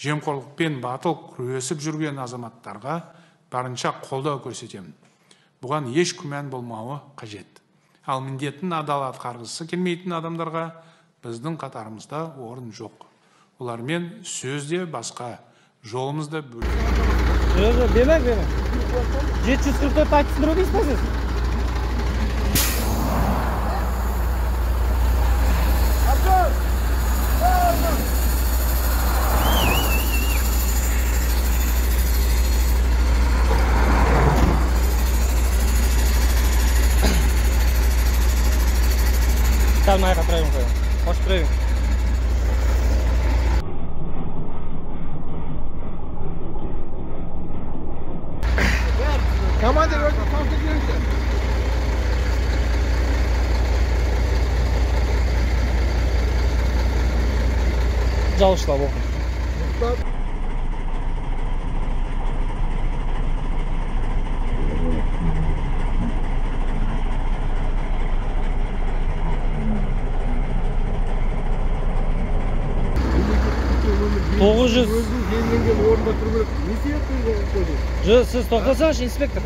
жемқорлықпен батыл күресіп жүрген азаматтарға барынша қолдау көрсетемін. Бұған еш күмән болмауы қажет. Ал міндетін адал атқарғысы келмейтін адамдарға біздің қатарымызда орын жоқ. Олармен сөзде басқа, жолымызда бөлек. Демек. 744 айтыстыру дейсіз ба сіз? Там на это проверим. Может проверим. Командир, öyle fark ediyor ki. Çalışlar bu. Siz to'xtasangiz inspektor.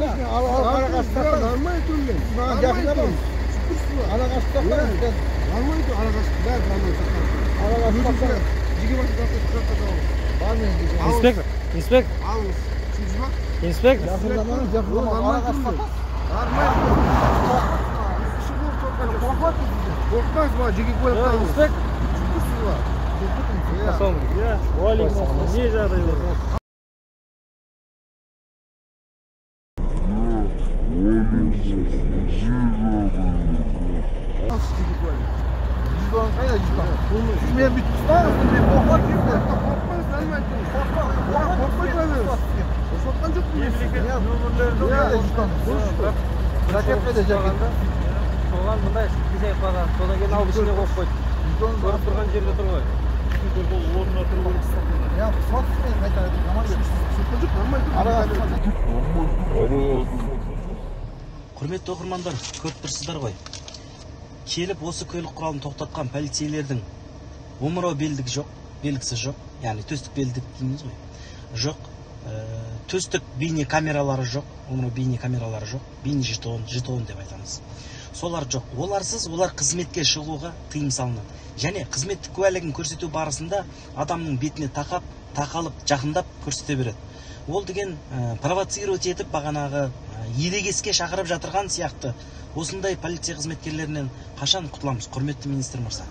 Құрметті оқырмандар, көріп тұрсыздар ғой. Келіп осы көлік құралын тоқтатқан полицейлердің омырау белгісі жоқ, яғни төстік белдік дейміз ғой. Жоқ, төстік бейне камералары жоқ, омырау бейне камералары жоқ, бейне жетон деп айтамыз. Солар жоқ. Оларсыз, олар қызметке шығуға тыйым салынады. Және қызметтік куәлігін көрсету барысында адамның бетіне тақалып, жақындап көрсете береді. Ол деген провоцировать етіп бағанағы ерегеске шақырып жатырған сияқты. Осындай полиция қызметкерлерінен қашан құтыламыз, құрметті министр мырза?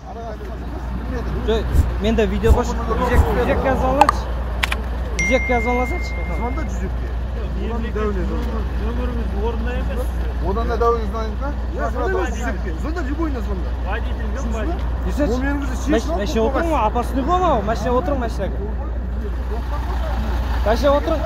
Мен де видео қосып, жүзекке азалашы. Жүзекке азаласашы. Сонда жүзекке. Нөміріміз орында емес. Одан да дәуін знайынка? Сонда любой названда. Водитель кім водитель? Мәшіне отырың ма? Апасыны бұл ма? Мәшіне отырың мәшінеге. Мәшіне отырың.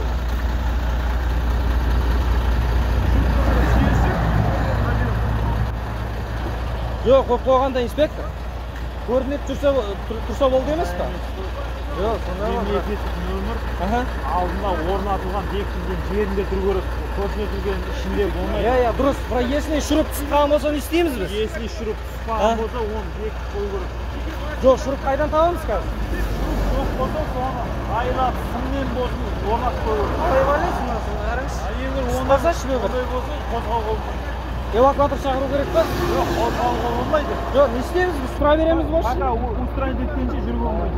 Жоқ, қойып қойғанда инспектор. Көрініп тұрса болды емес па? Жоқ, сонда бар. Мемлекеттік нөмір алдында орнатылған бекітілген жерінде тұру керек. Көрсетілген ішінде болмайды. Дұрыс. Если шұрып түсқан болса не істейміз біз? Если шұрып түсқан болса, оны бекітіп қою керек. Жоқ, шұрып қайдан табамыз қазір? Жоқ болса, соны айлап, сыммен болсын, орнатып қою керек. Қалай байлайсың насың, әріңіз? Егер ондай болса, қозғауға болмайды. Эвакуатор шақыру керек па? Жоқ, қозғауға болмайды. Жоқ, не істейміз біз? Тұра береміз болшы? Пока устроить еткенше жүруге болмайды.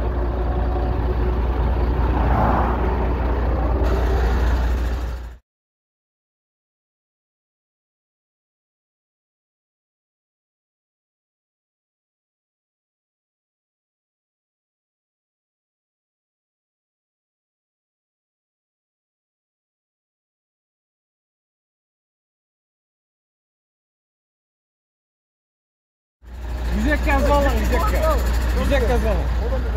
Yüzekке azalın, yüzekke azalın.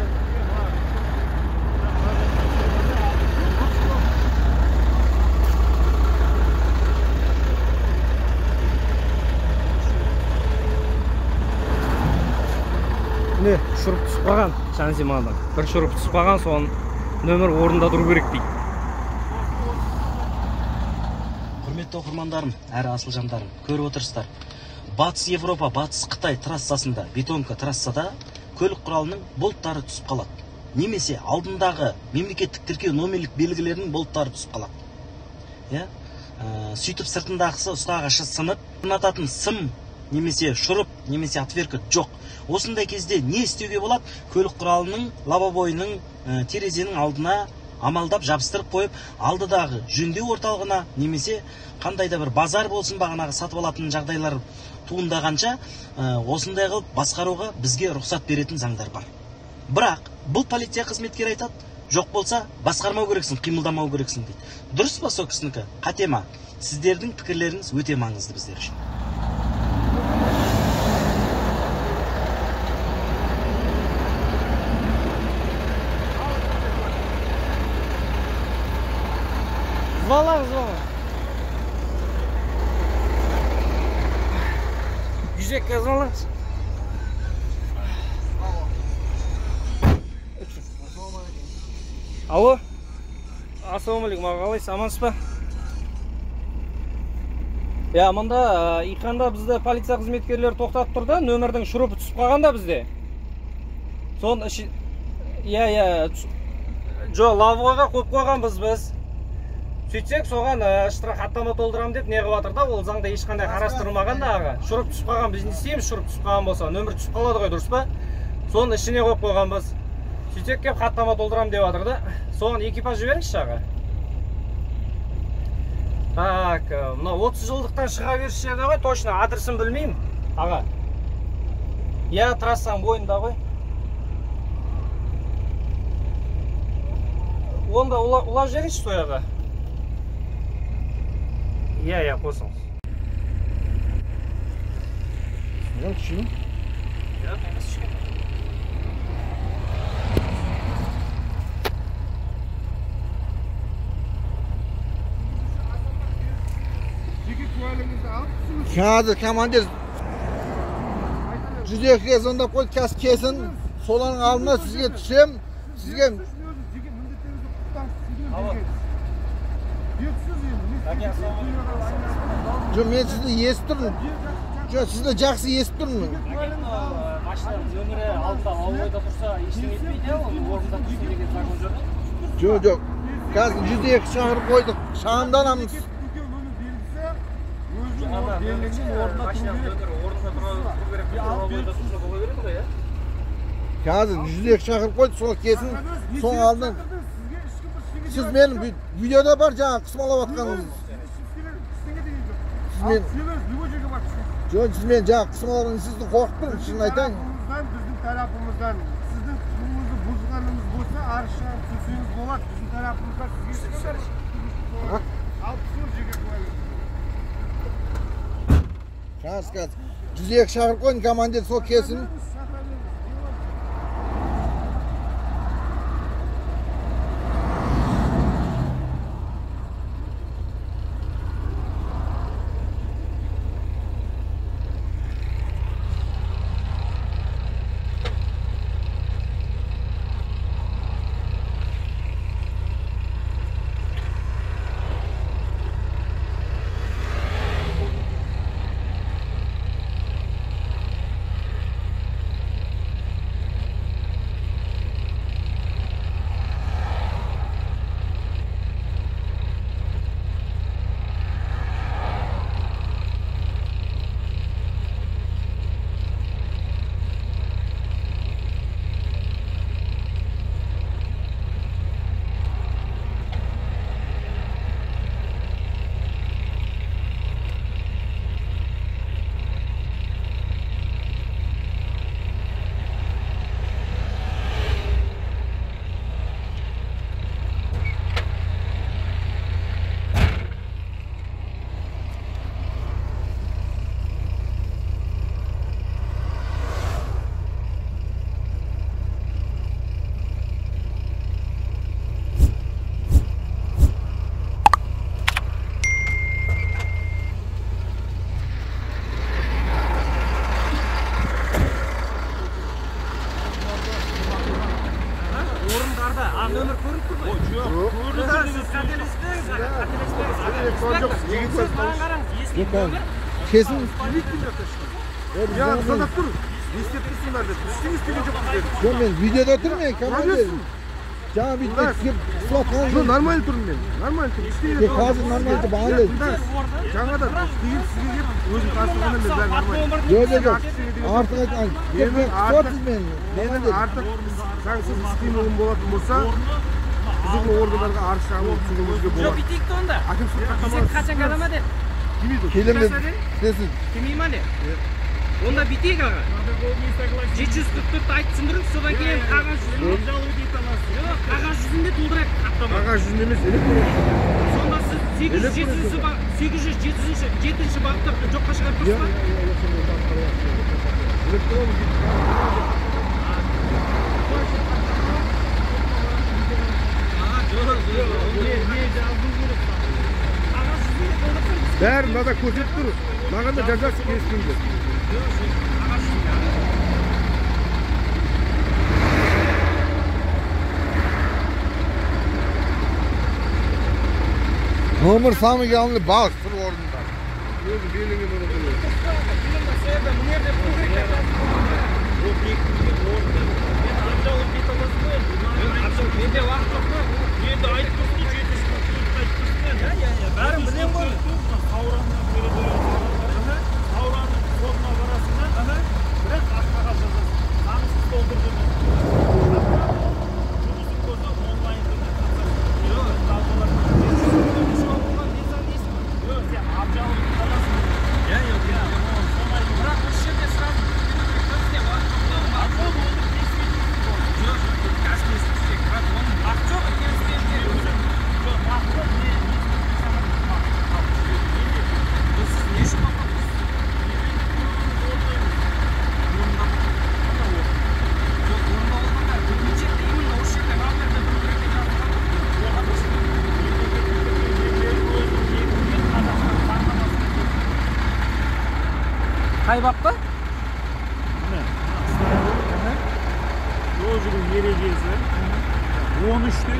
Ne, şurup tuspağan, şanzimada. Bir şurup tuspağan, son nömір орында тұру керек дейді. Құрметті оқырмандарым, әрі асыл жандарым, көріп отырсыздар. Батыс Европа, Батыс Қытай трассасында, бетонка трассада көлік құралының болттары түсіп қалады. немесе алдындағы мемлекеттік тіркеу номерлік белгілерінің болттары түсіп қалады. Сөйтіп сыртындағысы ұстағышы сынып, орнататын сым немесе шұрып немесе отвертка жоқ. Осындай кезде не істеуге болады? Көлік құралының лобовойының терезенің алдына амалдап жабыстырып қойып, алдыдағы жөндеу орталығына немесе қандай да бір базар болсын бағанағы сатып алатын жағдайлар туындағанша осындай қылып басқаруға бізге рұқсат беретін заңдар бар. Бірақ бұл полиция қызметкері айтады, жоқ болса басқармау керексің, қимылдамау керексің дейді. Дұрыс па сол кісінікі? Қате ма? Сіздердің пікірлеріңіз өте маңызды біздер үшін. Звалаңыз. 102-ге звалаңыз. Алло. Ассалаумағалейкум, қалайсыз, амансыз ба? Мында иканда бізді полиция қызметкерлері тоқтатып тұрды, нөмірдің шұрупы түсіп қалғанда бізде. Сон лавғаға қойып қойған біз. Сөйтсек, соған штраф хаттама толтырам деп не қылып жатыр да, ол заңда ешқандай қарастырылмаған да аға. Шұрып түсіп қалған, біз не істейміз, шұрып түсіп қалған болса, нөмір түсіп қалады ғой, дұрыс па? Соның ішіне қойып қойған біз. Сөйтсек кеп хаттама толтырам деп жатыр да. Соған экипаж жіберіңізші аға. Так, мына 30 жылдықтан шыға беріші еді ғой, точно адресін білмеймін, аға. Трассаның бойында ғой. Онда ұлап жеріңізші той аға. Қосыңыз. Мен түсінім. Қазір командир 102-ге звондап қойды, kesin соланың алдына сізге түсем, сізге жоқ, мен сізді естіп тұрмын. Жоқ, сізді жақсы естіп тұрмын. Машинаның нөмірі алдында ауылда тұрса, ештеңе етпейді, орында тұрсын деген закон жоқ. Жоқ, қазір 102 шақырып қойдық, шағымданамыз. Қазір 102 шақырып қойды, сол kesin соң алдынан. Сіз менің видеода бар жаңа қысмалап атқаныңыз. Жоқ, сіз мен жаңа қысмалағаныңыз, сізді қорқып тұрмын, шынын айтайын. Біздің тарапымыздан сіздің құқығыңызды бұзғаныңыз болса, арыз шағым түсуіңіз болады. Біздің тарапымыздан сізге алып түсіңіз жеке куәлігін. Қазір 102 шақырып қойдың, командир сол kesin. Kesin. Ya, звондап тұр. не істеп тұрсыңдар деп ештеңе істеген жоқпыз дедік. Жоқ, мен видеода тұрмын мен, командир. Жаңа бүйтіп сізге қысылатқан Жоқ, нормально тұрмын мен. Нормально тұрмын. Ештеңе Тек қазір нормально тұрып бағанды. жаңадан істеген сізге келіп өзім тасылғаннан мен бәрі нормально. Жоқ, артық айтқан. Қысылатсыз мен. Менің артық заңсыз іс-қимылым болатын болса, құзырлы органдарға арыз шағым түсіруімізге болады. Bittik de onda. Әкімшілік Bize хаттама kaçan kalama de. келмейді ол. Келемін сізсіз. Kimiyim hani? Onda bitik ağa. 744 ayt түсіндіріп, содан кейін қағаз жүзінде. Жоқ, қағаз жүзінде толтырайық хаттама. Қағаз жүзінде емес, электронды. Сонда сіз 807-ші бағытта жоққа шығарып тұрсыз ба? Бәрін мына көрсетіп тұр. Маған да жазасы келіспейді. Номер самый главный балық тұр орнында. Өзі беліңе мұны қылып. Менде уақыт жоқ па? Енді айтып тұрсың, 744 айтып тұрсың. Бәрін білем ғой. Сауранның сотына барасың да, бірақ аққаға жазасың. Заңсыз толтырды. Жұмысын көрсе онлайн түрде Бірақ осы жерде сразу бізде уақыт жоқ. Қай бапқа? Жол жүру ережесі 13-те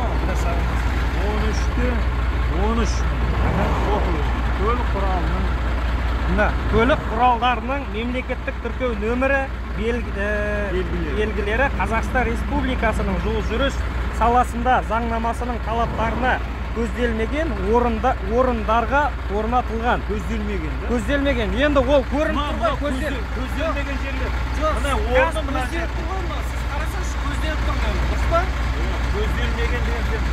13 көлік құралының Көлік құралдарының мемлекеттік тіркеу нөмірі белгілері Қазақстан Республикасының жол жүріс саласында заңнамасының талаптарына көзделмеген орындарға орнатылған. Көзделмеген. Енді ол көрініп тұр ғой, көзделмеген жерлер. Мына орны мына жер. Сіз қарасаңыз көзделіп тұрған. Дұрыс па? Көзделмеген деген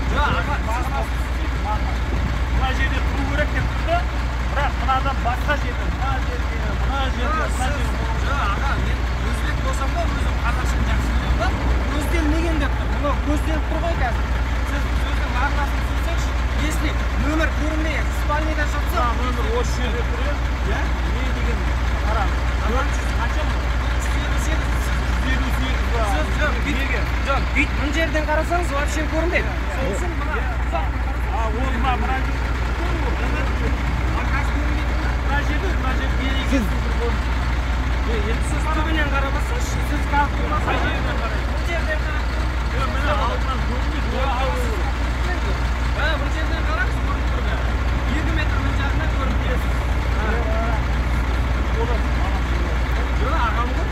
мына жерде тұру керек деп тұрды, бірақ мынадан басқа жерде, мына жерде. Аға, мен өзбек болсам да өзім қазақшаны жақсы білемін ба? Көзделмеген деп тұр. Мынау көзделіп тұр ғой қазір. Сіз сөздің мағынасын түсінсеңізші, если нөмір көрінбей, спальныйда жатса, нөмір осы жерде тұр, не деген қара. 400 қанша мына? 158 ба? Жоқ, бит мына жерден қарасаңыз вообще көрінбейді. Сол үшін мына ұзақтан қарасаңыз. Мына жерде Сіз түбінен қарамасаңыз, сіз қалып тұрмасаңыз. Қай жерден қарайсыз? Бұл жерден қарап тұрмын. Міне алдынан көрінбейді. Бұл жерден қараңыз, көрініп тұр бәрі. 2 метр мына жағынан көрініп тұрсыз. Жоқ, ағам ғой.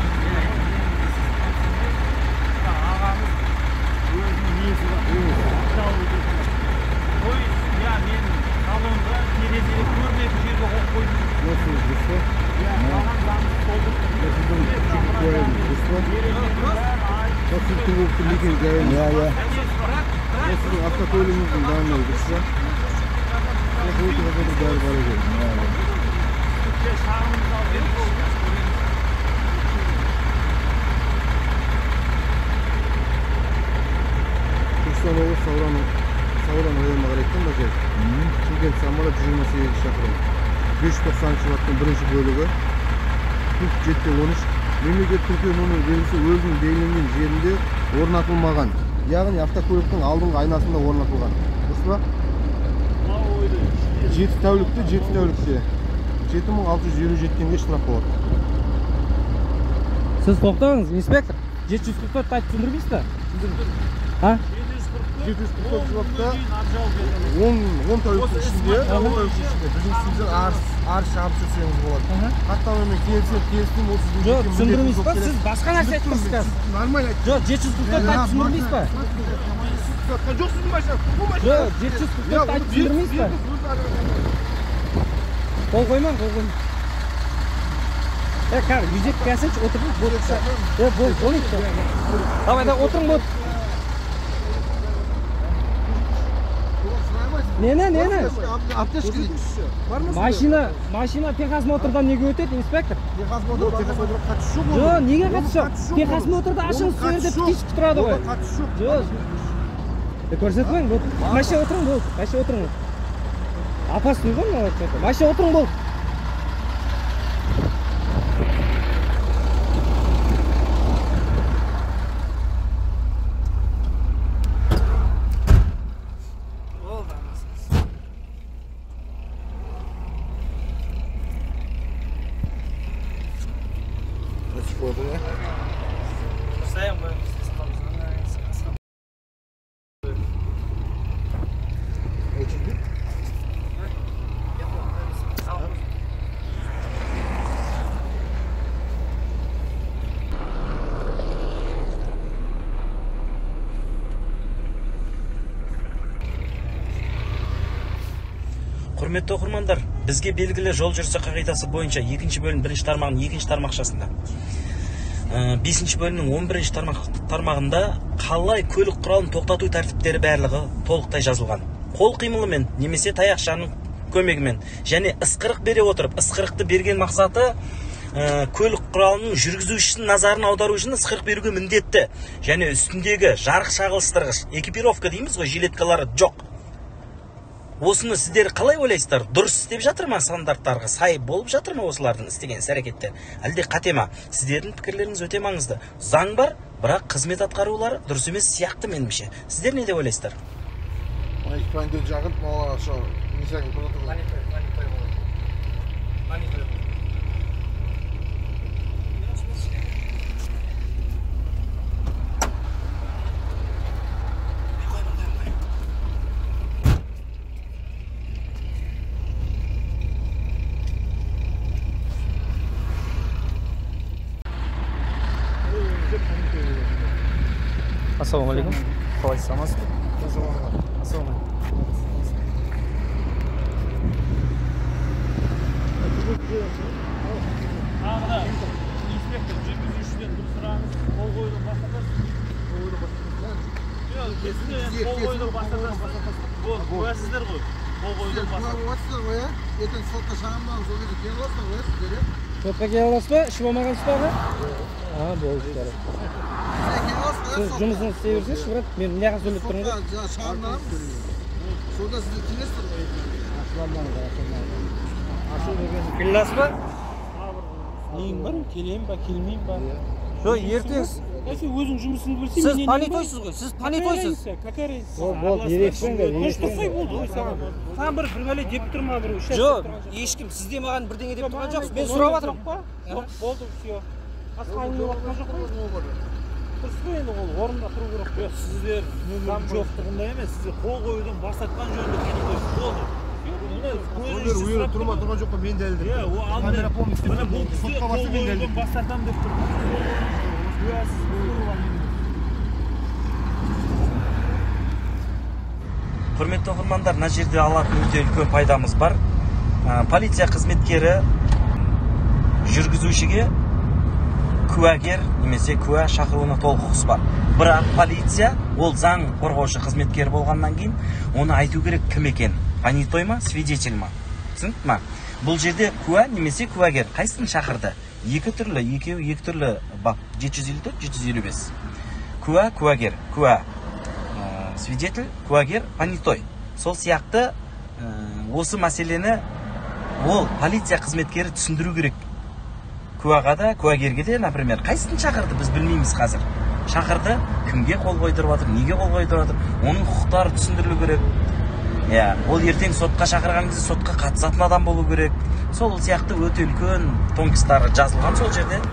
Ағамыз өзінің несі бар. Пойыз, мен салонда терезеде көрмеген жерге қойып қойдым. Маған заңсыз толтырып. Сіздің автокөлігіңіздің данные дұрыс па? Шағымызды алып беріп ол. Түркістан облысы Сауран районына қарайтын ба жер? Шымкент самара 128 шақырым. 590 баптың бірінші бөлігі. Пункт 7-13. Мемлекеттік тіркеу нөмірі белгісі өзінің белгіленген жерінде орнатылмаған. Яғни автокөліктің алдыңғы айнасында орнатылған. Дұрыс па? 7 тәулікте 7657 теңге штраф болады. Сіз тоқтаңыз, инспектор. 744 айтып түсіндірмейсіз ба? 744 744 жұбатта 10 тәуліктің ішінде біздің үстімізден арыз шағым түсірсеңіз болады. Хаттамамен келісім ол сіздің Жоқ, түсіндірмейсіз ба? Сіз басқа нәрсе айттыңыз қазір. Нормально айттым. Жоқ, 744 айтып түсіндірмейсіз ба? Жоқсыз машина. Жоқ, 744 айтып түсіндірмейсіз ба? Қол қоймаң, қол қоймаң. Кар, yüzek gelsin, oturun, bol. Bol işte. Давай, да, oturun, bol. Ne? Apteşki Машина Техас мотордан неге өтеді, инспектор? Техас моторға қатысы жоқ. Жоқ, неге қатысы жоқ? Техас моторда ашыңыз сол жерде птичка тұрады ғой. Қатысы жоқ. Жоқ. Көрсетпең, бол. Машина отырың, бол. Машина отырың. Опасный ғой мына. Машина отырың, бол. Құрметті оқырмандар, бізге белгілі жол жүрісі қағидасы бойынша 2-ші бөлім 1-ші тармағының 2-ші тармақшасында 5-ші бөлімнің 11-ші тармағында қалай көлік құралын тоқтату тәртіптері барлығы толықтай жазылған. Қол қимылымен немесе таяқшаның көмегімен және ысқырық бере отырып, ысқырықты берген мақсаты көлік құралының жүргізушісінің назарын аудару үшін ысқырық беруге міндетті және үстіндегі жарық шағылыстырғыш экипировка дейміз ғой, жилеткалары жоқ. Осыны сіздер қалай ойлайсыздар? Дұрыс істеп жатыр ма, стандарттарға сай болып жатыр ма осылардың істеген іс-әрекеттер? Әлде қате ма? Сіздердің пікірлеріңіз өте маңызды. Заң бар, бірақ қызмет атқарулары дұрыс емес сияқты меніңше. Сіздер не деп ойлайсыздар? Ekipmandan жақын, мала шо, несәген тұрады ғой. Ассалаумалейкум. Қалайсыз, амансыз ба? Ассалаумалейкум. Тағы да инспектор жүргізушіден дұрыс сұраңыз, қол қоюдан бас тартасыз. Жоқ, қол қоюдан бас тартасыз. Куәсіздер ғой, қол қоюдан бас тартасыз. Куәсіздер ғой, ертең сотқа шағымданып, сол кезде келіп аласыздар ғой, сіздер. Сотқа келіп аласыз ба? Ішіп алмағансыз ба аға? Болды, жарайды. Siz жұмысыңызды істей берсеңізші, брат. Мен мына жаққа сөйлеп тұрмын ғой. Шағымданамыз. Сонда сізді кеңестір ғой. Ашу деген. Келе аласыз ба? Нейім бар, келейін ба, келмейін ба? Жоқ, ертең Сен өзің жұмысыңды білсең, сіз понятойсыз ғой. Сіз понятойсыз. Какая разница? Болды, ерекшеңдер. Қоштасай болды ғой саған. Саған бір бәле деп тұр ма бір? Жоқ, ешкім сізде маған бірдеңе деп тұрған жоқсыз. Мен сұрап жатырмын. Жоқ, болды, все. Басқа айналып жатқан жоқ қой. Дұрыс қой енді ол орнында тұру керек қой. Сіздер заң жоқтығында емес, сіздер қол қоюдан бас тартқан жөнінде келіп болды. Олар уйры тұрма тұрған жоқ қой, мен дәлелдеп. Иә, ол алдымен міне бұл кісі қол қоюдан бас тартамын деп тұр. Куәсіз болуға Құрметті оқырмандар, мына жерде алатын өте үлкен пайдамыз бар. Полиция қызметкері жүргізушіге куәгер немесе куә шақыруына толық құқысы бар. Бірақ полиция ол заң қорғаушы қызметкер болғаннан кейін оны айту керек кім екен. Понятой ма, свидетель ма? Түсінікті ма? Бұл жерде куә немесе куәгер қайсысын шақырды? Екі түрлі бап 754, 755. Куә, куәгер, куә свидетель, куәгер, понятой. Сол сияқты осы мәселені ол полиция қызметкері түсіндіру керек. Куәға да, куәгерге де, например, қайсысын шақырды, біз білмейміз қазір. Шақырды, кімге қол қойдырып жатыр, неге қол қойдырып жатыр, оның құқықтары түсіндірілу керек. Ол ертең сотқа шақырған кезде сотқа қатысатын адам болу керек. Сол сияқты өте үлкен тонкостары жазылған сол жерде.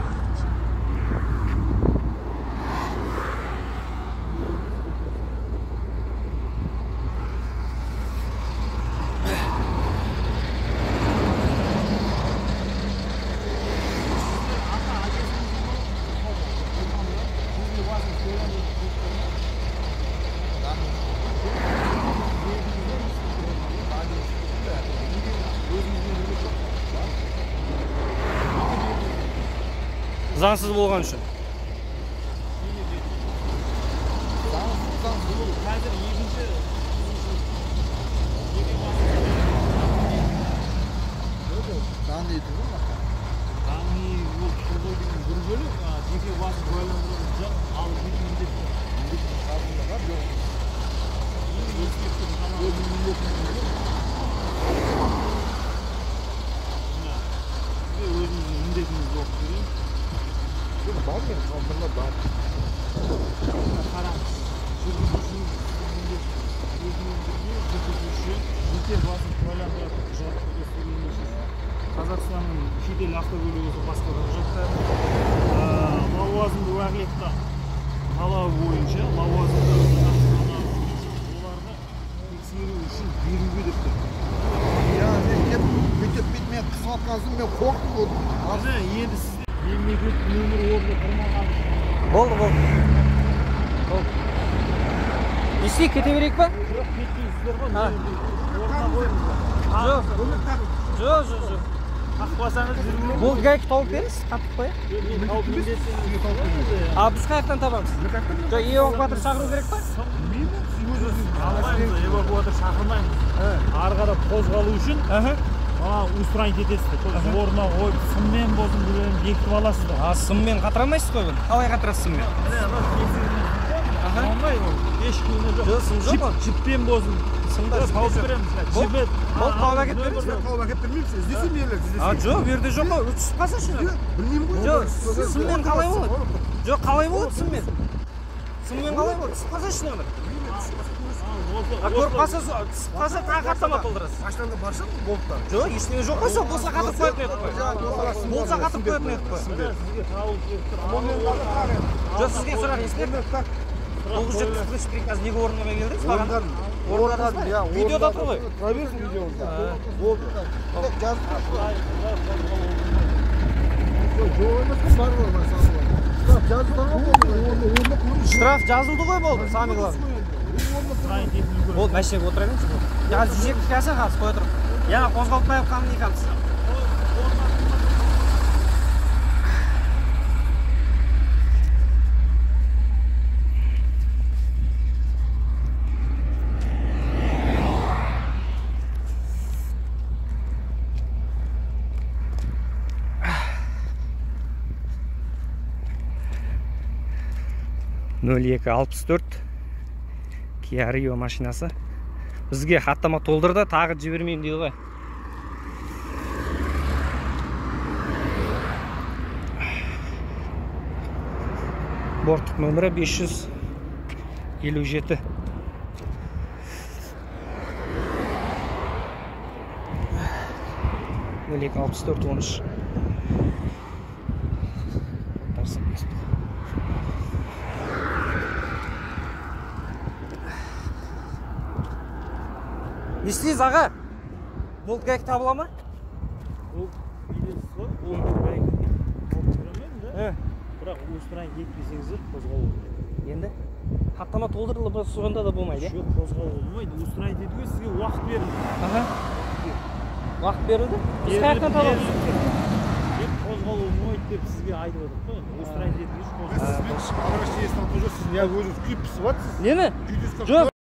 Заңсыз болған үшін. Қазір екінші Заңды ету ғой. заңи ол тұрғой деген бір бөлек, жеке басын куәландыру жоқ, ал жеке міндет Қабылдаған жоқ. ескертіп ғана сізге өзіңіздің міндетіңізді оқып берейін. Бар мен қалдырма бар. Қараңыз, жүргізушінің міндеті өзімен бірге жүргізуші жеке басын куәландыратын құжат көрсетілген Қазақстанның шетел автокөлігі басқа да құжаттар лауазымды уәкілетті талабы бойынша лауазымды оларға тексеру үшін беруге деп тұр. Я мен кеп бүйтіп мен қысқартқан соң мен қорқып болдum. Қазір енді сізде мемлекет нөмір орны тұрмаған Болды. Естей, кете берейік па? жоқ кетпейсіздер ғой, орнына қойыңыздар. Жоқ. Қақпасаңыз жүрмей Бұл гайки тауып беріңіз, қатып қоя. мен тауып міндетсеңіз А біз қаяқтан табамыз? Жоқ, эвакуатор шақыру керек па? Алмаймыз, эвакуатор шақырмаймыз. Ары қарап қозғалу үшін устранить етесіздер. Орнына қойып, сыммен болсын біреуін бекітіп аласыздар. А сыммен қатыра алмайсыз қой бұны? Қалай қатырасыз сыммен? Қалмай ол, ешкіміне жоқ. Жоқ, сым жоқ қой. Жіппен болсын. Сымда Тауып береміз. Жіпі. Бұл тауып әкеп беріңіз бе? Қауып әкеп бермейміз. Іздесем берілер. А жоқ, берде жоқ қой. Түсіп қалса шын. Білмеймін ғой. Жоқ, сыммен қалай болады? Жоқ, қалай болады сыммен? Сыммен қалай болады? Түсіп қалса шын өмір. А көріп қалса, түсіп қалса тағы хаттама толтырасыз. Қаштанда барша болып та. Жоқ, ештеңе жоқ қой, сол болса қатырып қоятын едік қой. Болса қатырып қоятын едік қой. Сізге табылып беріп Жоқ, сізге сұрақ естілер. 973 приказ неге орындамай келдіңіз? Орындадыңыз ба? Видеода тұр ғой. Тұра берсін видеоңызда. Болды. Жазып жоқ емес бар ғой мен саны. Жазып тұрған Штраф жазылды ғой болды, самый главный. Болды, мәшінеге отыра беріңіз. Қазір жүзекті кәсі қазір қоя тұрып. Яна қозғалтпай қамын екамыз. Нөл 264 Kia Rio машинасы. Бізге хаттама толдырды, тағы жібермеймін дейді ғой. Борттық нөмірі 557. Нөл 264 13. Естейіз аға, бұл гайк табыла ма? Ол билесіз ғой, ол гайк толтырамаймын да. Бірақ устранить етпесеңіздер қозғалу. Енді хаттама толтырылып сонда да болмайды. Жоқ, қозғалу болмайды. Устранить етуге сізге уақыт берілді. Уақыт берілді? Біз қаяқтан табамыз? Қозғалу болмайды деп сізге айтып отырмын ғой. Устранить етуге қозғалу. Сіз өзіңіз күйіп пісіп жатсыз. Нені? Жоқ.